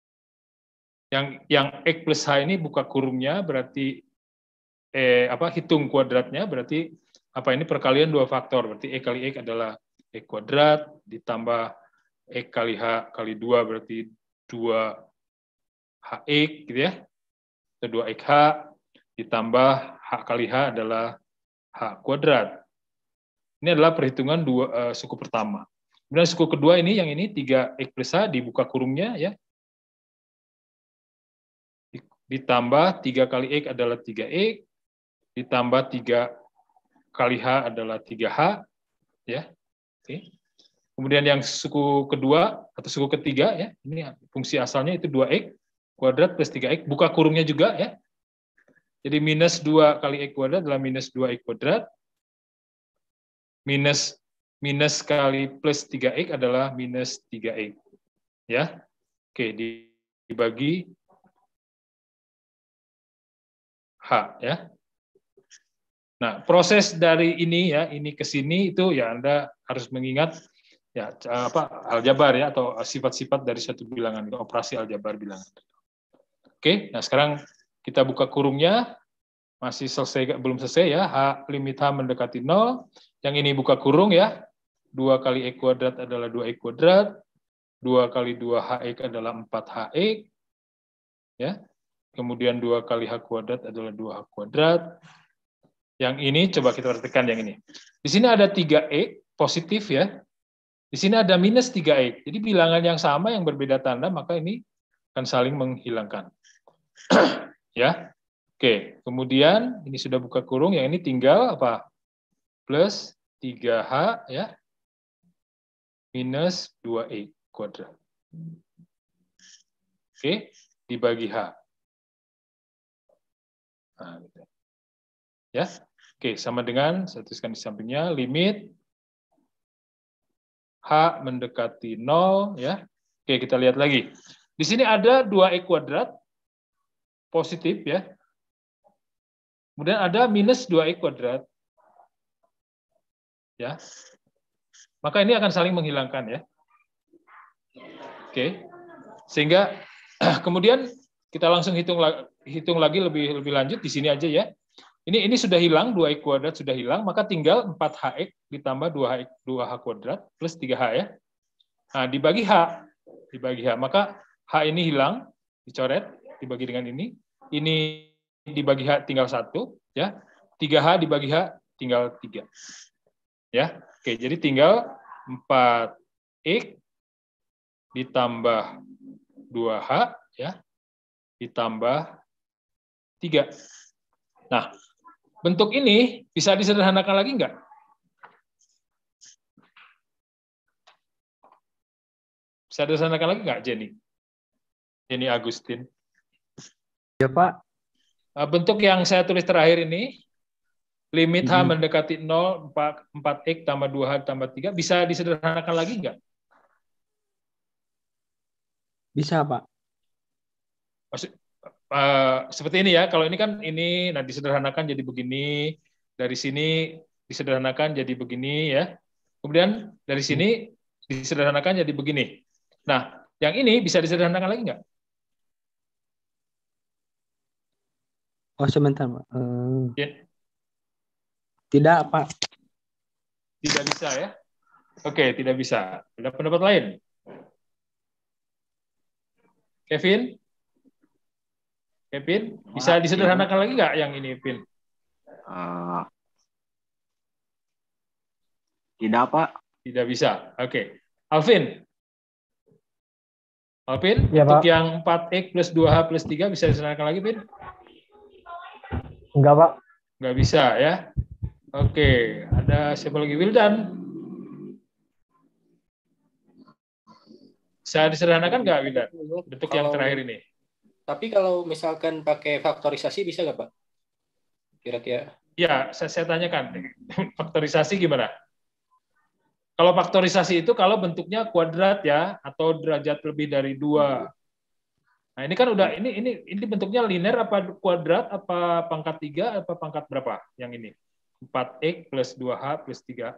Yang X plus H ini buka kurungnya berarti hitung kuadratnya berarti ini perkalian 2 faktor, berarti X kali X adalah X kuadrat ditambah X kali H kali 2 berarti 2HX gitu ya, atau 2XH ditambah H kali H adalah H kuadrat. Ini adalah perhitungan suku pertama. Kemudian suku kedua ini, yang ini 3X plus H dibuka kurungnya ya, ditambah 3 kali X adalah 3X, ditambah 3 kali H adalah 3H, ya. Oke. Kemudian yang suku kedua atau suku ketiga ya, ini fungsi asalnya itu 2x kuadrat plus 3x, buka kurungnya juga ya. Jadi minus 2 kali x kuadrat adalah minus 2x kuadrat, minus kali plus 3x adalah minus 3x, ya. Oke, dibagi H ya. Nah, proses dari ini ya, ini ke sini itu ya Anda harus mengingat ya aljabar ya, atau sifat-sifat dari suatu bilangan, operasi aljabar bilangan. Oke, nah sekarang kita buka kurungnya, masih belum selesai ya, H limit H mendekati 0. Yang ini buka kurung ya, 2 kali X kuadrat adalah 2X kuadrat, 2 kali 2HX adalah 4HX, ya. Kemudian 2 kali H kuadrat adalah 2H kuadrat. Yang ini coba kita perhatikan yang ini. Di sini ada 3X positif ya. Di sini ada minus 3X. Jadi bilangan yang sama yang berbeda tanda, maka ini akan saling menghilangkan. Ya. Oke, kemudian ini sudah buka kurung, yang ini tinggal apa? Plus 3H ya. Minus 2X kuadrat. Oke, dibagi H. Nah, gitu. Ya. Oke, sama dengan, saya tuliskan di sampingnya, limit H mendekati 0, ya. Oke, kita lihat lagi. Di sini ada 2x kuadrat, positif, ya. Kemudian ada minus 2x kuadrat. Ya. Maka ini akan saling menghilangkan, ya. Oke. Sehingga, kemudian kita langsung hitung lagi lebih lanjut, di sini aja, ya. Ini sudah hilang, 2x kuadrat sudah hilang, maka tinggal 4hx ditambah 2h kuadrat plus 3h ya. Nah, dibagi h. Maka h ini hilang, dicoret, dibagi dengan ini. Ini dibagi h tinggal 1 ya. 3h dibagi h tinggal 3. Ya. Oke, jadi tinggal 4x ditambah 2h ya. Ditambah 3. Nah, bentuk ini bisa disederhanakan lagi enggak? Bisa disederhanakan lagi enggak, Jenny? Jenny Agustin. Ya, Pak. Bentuk yang saya tulis terakhir ini, limit H mendekati 0, 4x tambah 2H tambah 3, bisa disederhanakan lagi enggak? Bisa, Pak. Seperti ini ya. Kalau ini kan ini, nah disederhanakan jadi begini. Dari sini disederhanakan jadi begini ya. Kemudian dari sini disederhanakan jadi begini. Nah, yang ini bisa disederhanakan lagi nggak? Oh, sebentar, Pak. Ya. Tidak, Pak. Tidak bisa ya. Oke, tidak bisa. Ada pendapat lain? Kevin? Bisa disederhanakan lagi nggak yang ini, Pin? Tidak, Pak. Tidak bisa. Oke. Alvin, Ya, untuk Pak. yang 4X plus 2H plus 3 bisa disederhanakan lagi, Pin? Enggak, Pak. Nggak bisa ya. Oke, ada siapa lagi? Wildan. Bisa disederhanakan nggak, Wildan? Bentuk yang terakhir ini. Tapi kalau misalkan pakai faktorisasi bisa nggak, Pak? Kira-kira. Ya, saya tanyakan. Faktorisasi gimana? Kalau faktorisasi itu kalau bentuknya kuadrat ya, atau derajat lebih dari 2. Nah, ini kan udah ini bentuknya linear apa kuadrat apa pangkat 3 apa pangkat berapa yang ini? 4x plus 2h plus 3.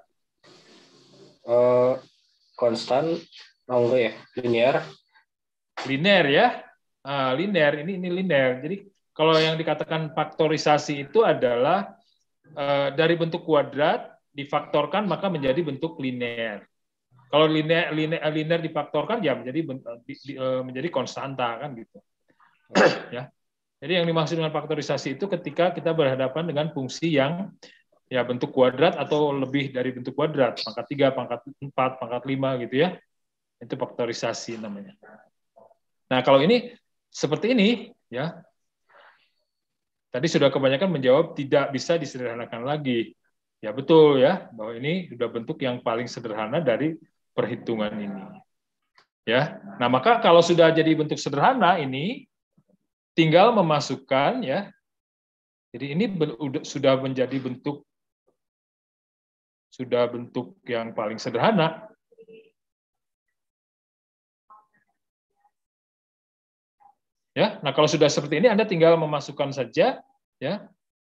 Konstan, enggak ya? Linear. Linear ya. Linear, ini linear. Jadi kalau yang dikatakan faktorisasi itu adalah dari bentuk kuadrat difaktorkan maka menjadi bentuk linear. Kalau linear difaktorkan ya menjadi konstanta kan gitu. Ya. Jadi yang dimaksud dengan faktorisasi itu ketika kita berhadapan dengan fungsi yang ya bentuk kuadrat atau lebih dari bentuk kuadrat, pangkat 3, pangkat 4, pangkat 5 gitu ya. Itu faktorisasi namanya. Nah, kalau ini seperti ini ya. Tadi sudah kebanyakan menjawab tidak bisa disederhanakan lagi. Ya betul ya, bahwa ini sudah bentuk yang paling sederhana dari perhitungan ini. Ya. Nah, maka kalau sudah jadi bentuk sederhana ini tinggal memasukkan ya. Jadi ini sudah menjadi bentuk yang paling sederhana. Ya. Nah, kalau sudah seperti ini Anda tinggal memasukkan saja ya.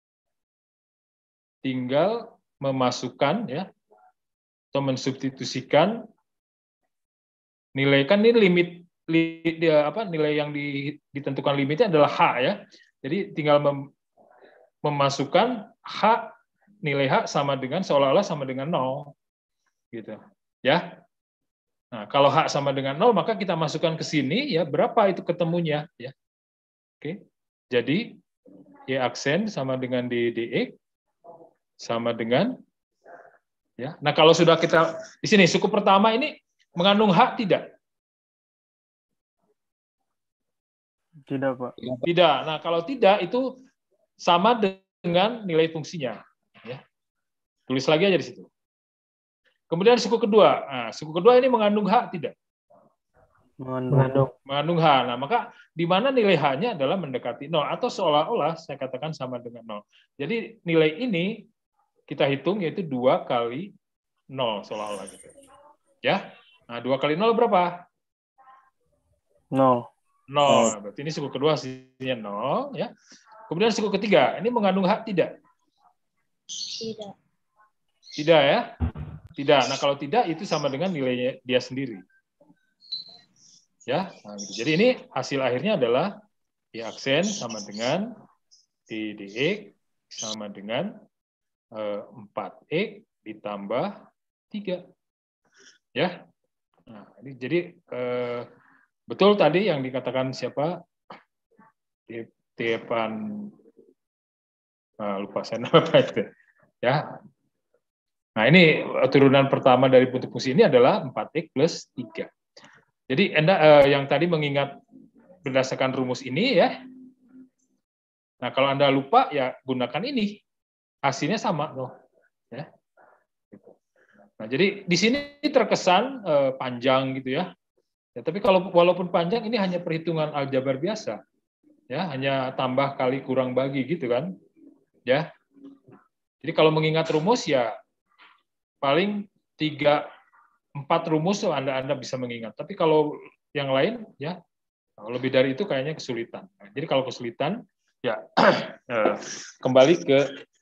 Tinggal memasukkan ya atau mensubstitusikan nilai, kan ini nilai yang ditentukan limitnya adalah H ya. Jadi tinggal memasukkan H, nilai H sama dengan seolah-olah sama dengan 0 gitu ya. Nah, kalau H sama dengan 0 maka kita masukkan ke sini ya, berapa itu ketemunya ya. Oke. Jadi Y aksen sama dengan DX sama dengan ya. Nah, kalau sudah kita di sini suku pertama ini mengandung H tidak? Tidak, Pak. Tidak. Nah, kalau tidak itu sama dengan nilai fungsinya ya. Tulis lagi aja di situ. Kemudian suku kedua. Nah, suku kedua ini mengandung H tidak? Mengandung H. Nah, maka di mana nilai H-nya adalah mendekati 0 atau seolah-olah saya katakan sama dengan 0. Jadi nilai ini kita hitung yaitu 2 kali 0 seolah-olah gitu. Ya. Nah, 2 kali 0 berapa? 0. 0. Berarti ini suku kedua hasilnya 0 ya. Kemudian suku ketiga, ini mengandung H tidak? Tidak. Tidak ya? Tidak. Nah, kalau tidak itu sama dengan nilainya dia sendiri. Ya. Nah, gitu. Jadi ini hasil akhirnya adalah Y aksen sama dengan DX sama dengan 4X ditambah 3. Ya. Nah, ini jadi betul tadi yang dikatakan siapa? Tepan lupa saya nama apa itu. Ya. Nah, ini turunan pertama dari bentuk fungsi ini adalah 4X plus 3. Jadi Anda yang tadi mengingat berdasarkan rumus ini ya. Nah, kalau Anda lupa ya gunakan ini. Hasilnya sama loh, ya. Nah, jadi di sini terkesan panjang gitu ya. Ya, tapi kalau walaupun panjang ini hanya perhitungan aljabar biasa, ya, hanya tambah kali kurang bagi gitu kan, ya. Jadi kalau mengingat rumus ya paling 3-4 rumus Anda bisa mengingat. Tapi kalau yang lain ya Kalau lebih dari itu kayaknya kesulitan. Jadi kalau kesulitan, ya kembali ke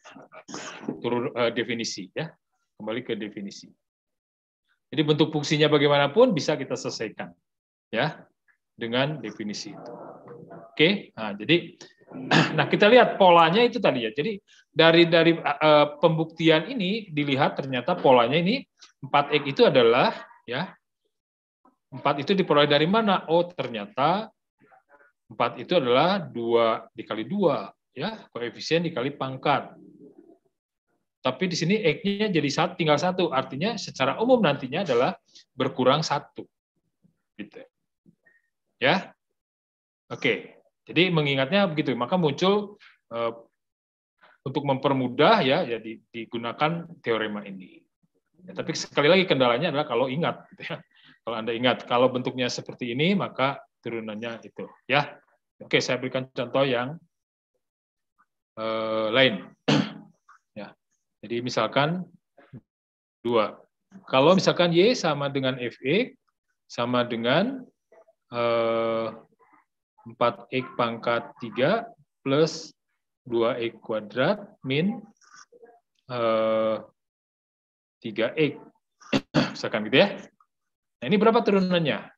definisi, ya, kembali ke definisi. Jadi bentuk fungsinya bagaimanapun bisa kita selesaikan, ya, dengan definisi itu. Oke, nah jadi, nah kita lihat polanya itu tadi ya. Jadi dari pembuktian ini dilihat ternyata polanya ini 4x itu adalah, ya, 4 itu diperoleh dari mana? Oh, ternyata 4 itu adalah 2 dikali 2, ya, koefisien dikali pangkat. Tapi di sini X-nya jadi tinggal 1, artinya secara umum nantinya adalah berkurang 1. Gitu. Ya. Oke. Jadi mengingatnya begitu, maka muncul untuk mempermudah ya digunakan teorema ini. Ya, tapi sekali lagi kendalanya adalah kalau ingat, gitu ya. Kalau Anda ingat, kalau bentuknya seperti ini, maka turunannya itu. Ya, oke, saya berikan contoh yang lain. Ya, jadi misalkan 2. Kalau misalkan Y sama dengan Fx sama dengan 4x pangkat 3 plus 2x kuadrat min 3x. Misalkan gitu ya. Nah, ini berapa turunannya?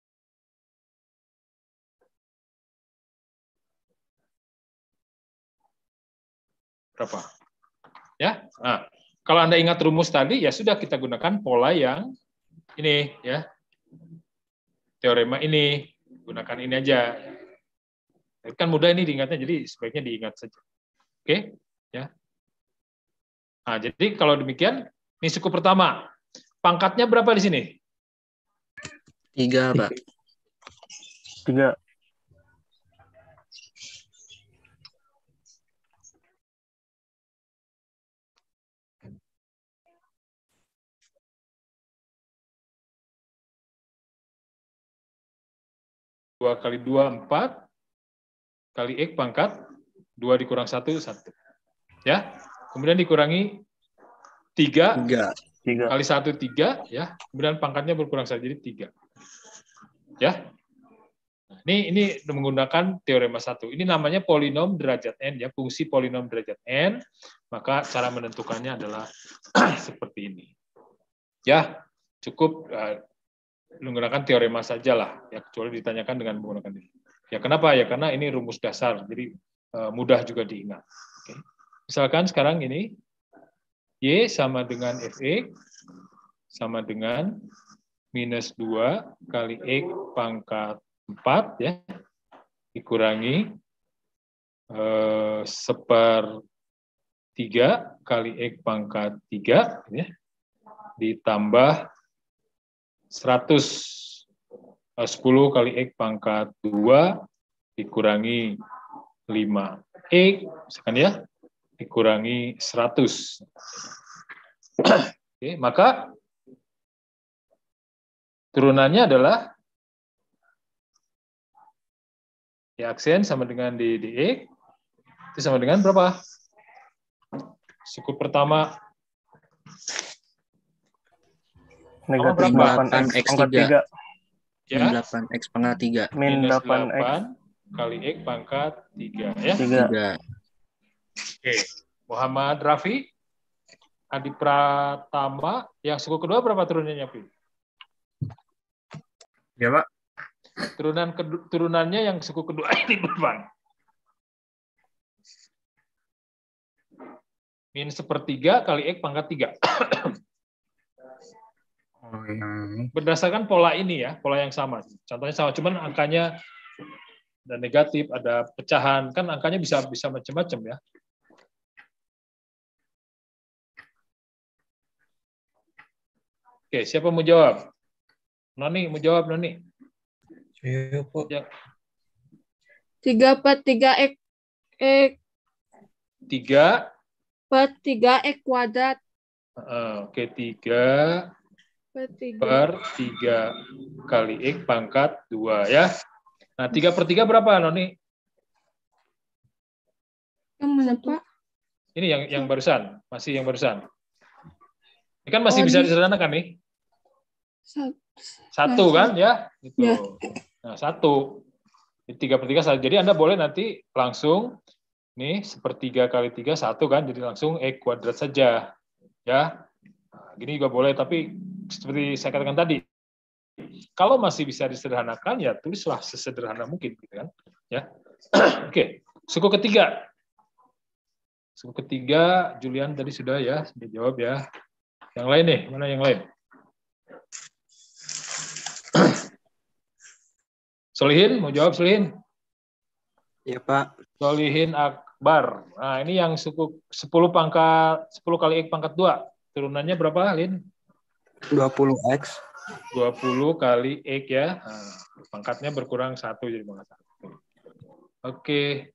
Berapa? Ya. Nah, kalau Anda ingat rumus tadi, ya sudah kita gunakan pola yang ini, ya. Teorema ini, gunakan ini aja. Kan mudah ini diingatnya, jadi sebaiknya diingat saja. Oke, ya. Nah, jadi kalau demikian, ini suku pertama. Pangkatnya berapa di sini? 3, Pak. 3. Dua kali 2, 4. Kali X pangkat 2 dikurang 1, 1. Ya. Kemudian dikurangi 3. Kali 1, 3. Ya. Kemudian pangkatnya berkurang 1, jadi 3. Ya. Nah, ini menggunakan teorema 1. Ini namanya polinom derajat n, ya, fungsi polinom derajat n. Maka cara menentukannya adalah seperti ini. Ya, cukup menggunakan teorema sajalah, ya, kecuali ditanyakan dengan menggunakan ini. Ya, kenapa? Ya, karena ini rumus dasar, jadi mudah juga diingat. Oke. Misalkan sekarang ini, Y sama dengan Fx sama dengan minus 2 kali X pangkat 4, ya, dikurangi 1/3 kali X pangkat 3, ya, ditambah 10 kali X pangkat 2 dikurangi 5X, misalkan ya, dikurangi 100. Oke, maka turunannya adalah ya, aksen sama dengan dx, itu sama dengan berapa? Suku pertama negatif berapa? 8x pangkat 3. Ya. Min 8x pangkat 3. Min Minus 8x 8 kali X pangkat 3. Ya. 3. Oke. Muhammad Rafi, Adi Pratama, yang suku kedua berapa turunannya, Pi? Ya, Pak. Turunannya yang suku kedua ini berapa? Min 1/3 kali X pangkat 3. Oh, yang Berdasarkan pola ini ya, pola yang sama. Contohnya sama, cuman angkanya ada negatif, ada pecahan, kan angkanya bisa macam-macam ya. Oke, siapa mau jawab? Noni mau jawab, Noni? Saya, Pak. Ya. 3/3x 3 per 3x kuadrat Oke, 3 per 3 kali X pangkat 2 ya. Nah, 3/3 berapa, Noni? Yang mana, Pak? Ini yang barusan, masih yang barusan. Ini kan masih Oh, bisa ini. disederhanakan nih. 1 1 kan ya? Gitu. Ya. Nah, 1. Jadi 3/3 1. Jadi Anda boleh nanti langsung nih 1/3 kali 3 1 kan, jadi langsung X kuadrat saja. Ya. Nah, gini juga boleh, tapi seperti saya katakan tadi, kalau masih bisa disederhanakan ya tulislah sesederhana mungkin gitu kan. Ya. Oke, suku ketiga. Suku ketiga Julian tadi sudah ya, sudah jawab ya. Yang lain nih, mana yang lain? Solihin, mau jawab Solihin? Ya, Pak. Solihin Akbar. Nah, ini yang suku 10 kali X pangkat 2. Turunannya berapa, Lin? 20X. 20 kali X ya. Nah, pangkatnya berkurang 1 jadi pangkat 1. Oke.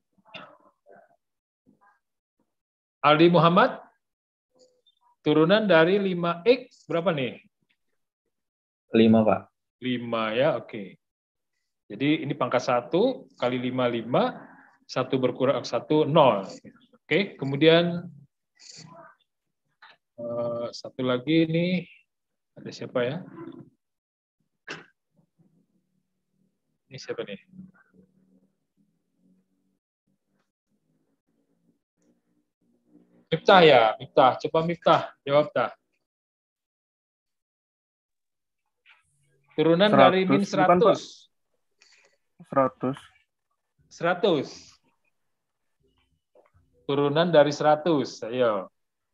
Aldi Muhammad, turunan dari 5X berapa nih? 5, Pak. 5 ya, oke. Jadi ini pangkat 1 kali 5, 5. 1 berkurang 1, 0. Oke, kemudian satu lagi nih. Ada siapa ya? Ini siapa nih? Miftah ya, Miftah. Coba Miftah, jawab dah. Turunan 100, dari min bukan, Pak. 100. 100. 100. Turunan dari 100. Ayo.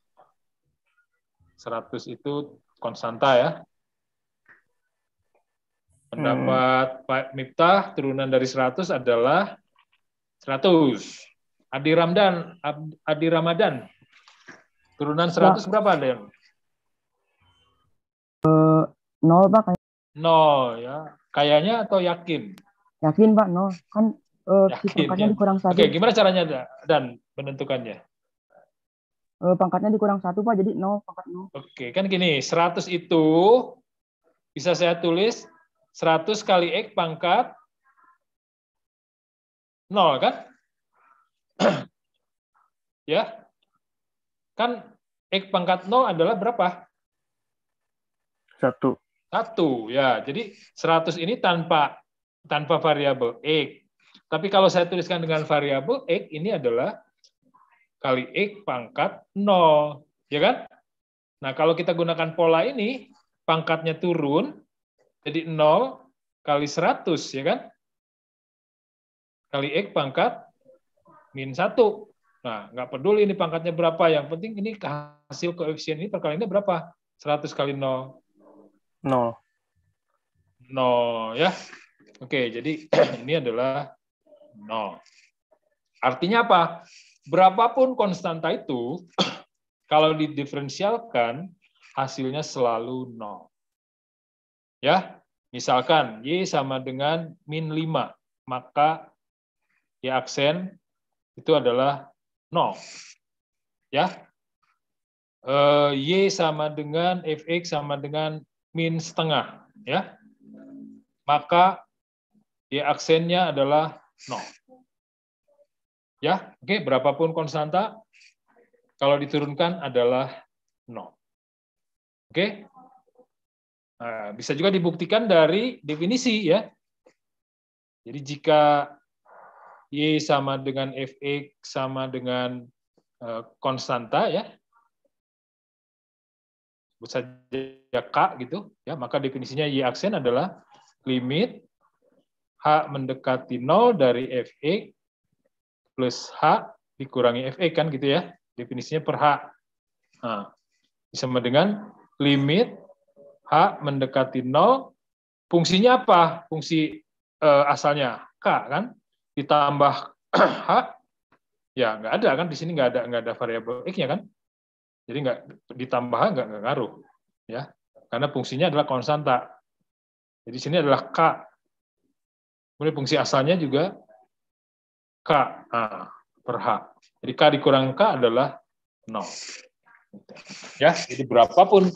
100 itu konstanta ya. Pendapat Pak Miftah, turunan dari 100 adalah 100. Adi Ramadan. Turunan 100 berapa ada yang? 0, Pak. 0 ya. Kayaknya atau yakin? Yakin, Pak, 0. Kan Yakin, pangkatnya ya. dikurang 1. Oke, gimana caranya dan menentukannya? Pangkatnya dikurang 1, Pak, jadi 0, pangkat 0. Oke, kan gini, 100 itu bisa saya tulis 100 kali X pangkat 0, kan? Ya. Kan X pangkat 0 adalah berapa? 1. 1, ya. Jadi 100 ini tanpa variabel X. Tapi kalau saya tuliskan dengan variabel X, ini adalah kali X pangkat 0. Ya kan? Nah, kalau kita gunakan pola ini, pangkatnya turun, jadi 0 kali 100, ya kan? Kali X pangkat min 1. Nah, nggak peduli ini pangkatnya berapa, yang penting ini hasil koefisien ini perkaliannya berapa? 100 kali 0. 0. 0, ya. Oke, jadi ini adalah 0. Artinya apa? Berapapun konstanta itu, kalau didiferensialkan, hasilnya selalu 0. Ya, misalkan Y sama dengan min 5, maka Y aksen itu adalah 0. Ya, Y sama dengan Fx sama dengan min setengah. Ya, maka Y aksennya adalah 0. Ya, oke, berapapun konstanta, kalau diturunkan adalah 0. Oke? Nah, bisa juga dibuktikan dari definisi, ya. Jadi jika Y sama dengan Fx sama dengan konstanta, ya, sebut saja K gitu, ya, maka definisinya Y aksen adalah limit H mendekati 0 dari Fx plus H dikurangi Fx, kan gitu ya, definisinya per H. Nah, sama dengan limit H mendekati 0, fungsinya apa? Fungsi asalnya K, kan? Ditambah H, ya nggak ada, kan? Di sini nggak ada variabel X-nya, kan? Jadi nggak ditambah H nggak ngaruh, ya, karena fungsinya adalah konstanta. Jadi di sini adalah K. Kemudian fungsi asalnya juga K per H. Jadi K dikurang K adalah 0. Ya, jadi berapapun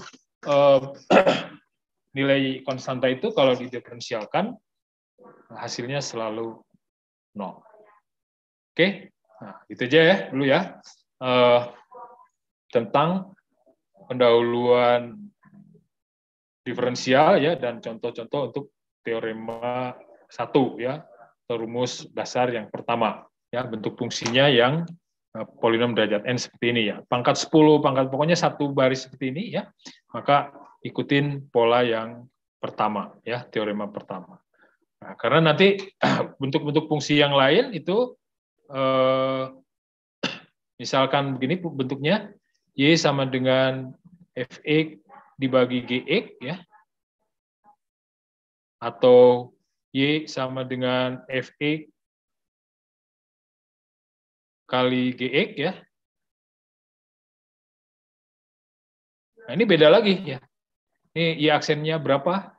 nilai konstanta itu kalau didiferensialkan, hasilnya selalu 0. Oke, nah, itu aja ya dulu ya, tentang pendahuluan diferensial ya, dan contoh-contoh untuk teorema 1 ya. atau rumus dasar yang pertama. Ya, bentuk fungsinya yang polinom derajat n seperti ini ya. Pangkat 10, pokoknya satu baris seperti ini ya. Maka ikutin pola yang pertama ya, teorema pertama. Nah, karena nanti bentuk-bentuk fungsi yang lain itu misalkan begini bentuknya, y sama dengan fx dibagi gx ya, atau y sama dengan fx kali gx ya. Nah, ini beda lagi ya. Ini y aksennya berapa?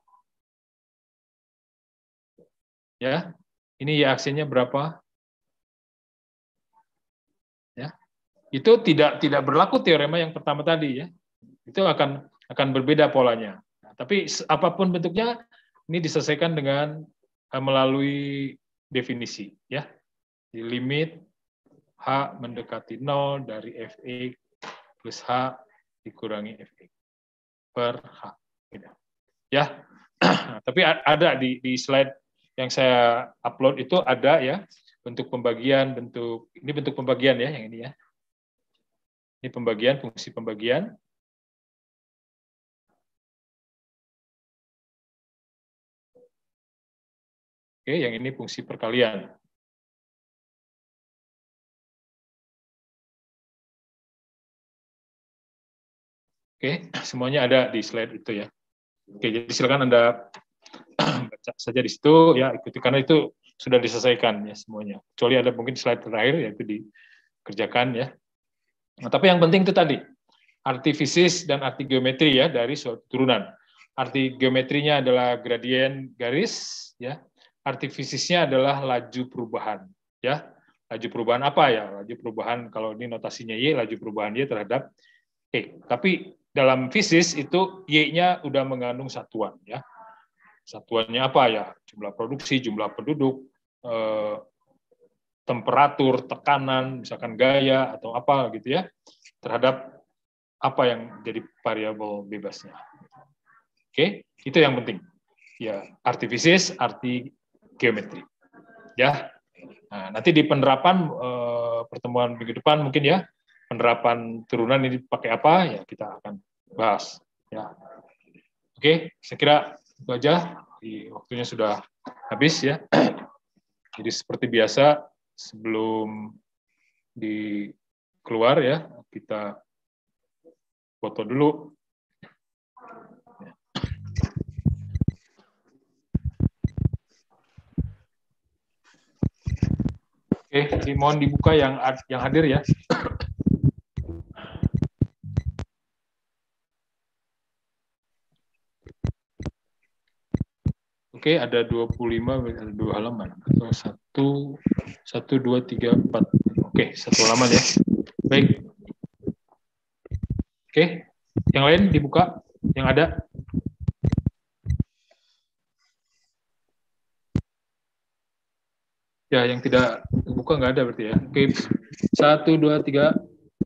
Ya. Ini y aksennya berapa? Ya. Itu tidak berlaku teorema yang pertama tadi ya. Itu akan berbeda polanya. Nah, tapi apapun bentuknya ini diselesaikan dengan melalui definisi ya. Di limit H mendekati 0 dari Fx plus H dikurangi Fx per H. Ya, tapi ada di slide yang saya upload itu ada ya, bentuk pembagian, ini bentuk pembagian ya, yang ini ya. Ini pembagian, fungsi pembagian. Oke, yang ini fungsi perkalian. Oke, semuanya ada di slide itu ya. Oke, jadi silakan Anda baca saja di situ ya, ikuti karena itu sudah diselesaikan ya semuanya. Kecuali ada mungkin slide terakhir yaitu dikerjakan ya. Nah, tapi yang penting itu tadi arti fisis dan arti geometri ya dari suatu turunan. Arti geometrinya adalah gradien garis ya. Arti fisisnya adalah laju perubahan ya. Laju perubahan apa ya? Laju perubahan kalau ini notasinya Y, laju perubahan Y terhadap E. Tapi dalam fisis itu Y-nya udah mengandung satuan ya. Satuannya apa ya? Jumlah produksi, jumlah penduduk, temperatur, tekanan, misalkan gaya atau apa gitu ya, terhadap apa yang jadi variabel bebasnya. Oke, itu yang penting. Ya, arti fisis, arti geometri. Ya. Nah, nanti di penerapan pertemuan minggu depan mungkin ya, penerapan turunan ini pakai apa ya kita akan bahas ya. Oke, saya kira itu aja. Waktunya sudah habis ya. Jadi seperti biasa sebelum keluar ya kita foto dulu. Oke, mohon dibuka yang hadir ya. Oke, ada 25, ada 2 halaman. Atau 1, 2, 3, 4. Oke, 1 halaman ya. Baik. Oke, yang lain dibuka, yang ada. Ya, yang tidak dibuka nggak ada berarti ya. Oke, 1, 2, 3.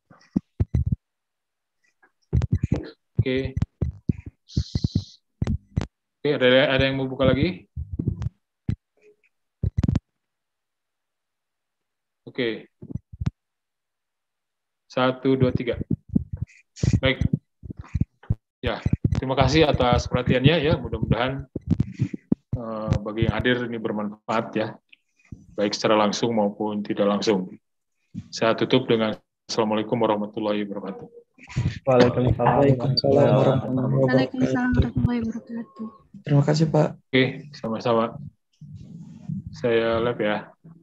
Oke. Oke, ada yang mau buka lagi? Oke. 1, 2, 3. Baik. Ya, terima kasih atas perhatiannya ya. Mudah-mudahan bagi yang hadir ini bermanfaat ya. Baik secara langsung maupun tidak langsung. Saya tutup dengan Assalamualaikum warahmatullahi wabarakatuh. Waalaikumsalam warahmatullahi wabarakatuh. Terima kasih, Pak. Oke, sama-sama. Saya lab ya.